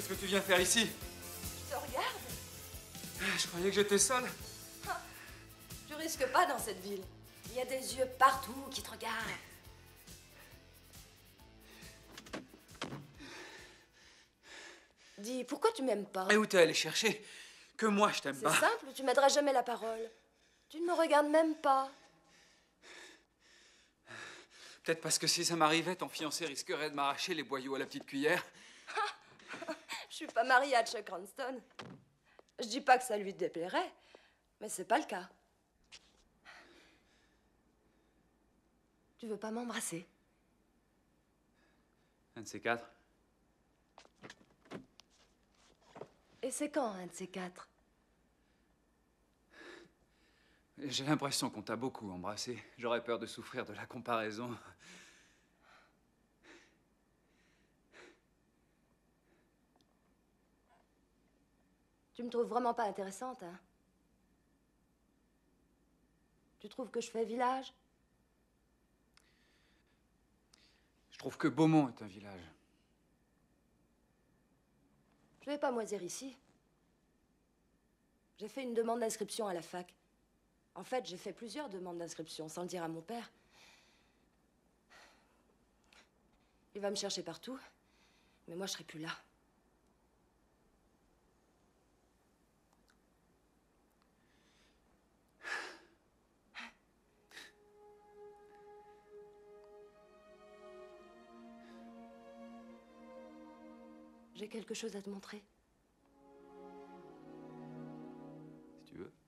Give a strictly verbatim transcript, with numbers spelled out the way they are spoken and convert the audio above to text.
Qu'est-ce que tu viens faire ici? Je te regarde. Je croyais que j'étais seul. Ah, tu risques pas dans cette ville. Il y a des yeux partout qui te regardent. Dis, pourquoi tu m'aimes pas? Et où t'es allé chercher? Que moi, je t'aime pas. C'est simple, tu m'aideras jamais la parole. Tu ne me regardes même pas. Peut-être parce que si ça m'arrivait, ton fiancé risquerait de m'arracher les boyaux à la petite cuillère. Je suis pas mariée à Chuck Ranston. Je dis pas que ça lui déplairait, mais c'est pas le cas. Tu veux pas m'embrasser? Un de ces quatre. Et c'est quand, un de ces quatre? J'ai l'impression qu'on t'a beaucoup embrassé. J'aurais peur de souffrir de la comparaison. Tu me trouves vraiment pas intéressante, hein? Tu trouves que je fais village? Je trouve que Beaumont est un village. Je vais pas moisir ici. J'ai fait une demande d'inscription à la fac. En fait, j'ai fait plusieurs demandes d'inscription, sans le dire à mon père. Il va me chercher partout, mais moi, je serai plus là. J'ai quelque chose à te montrer. Si tu veux.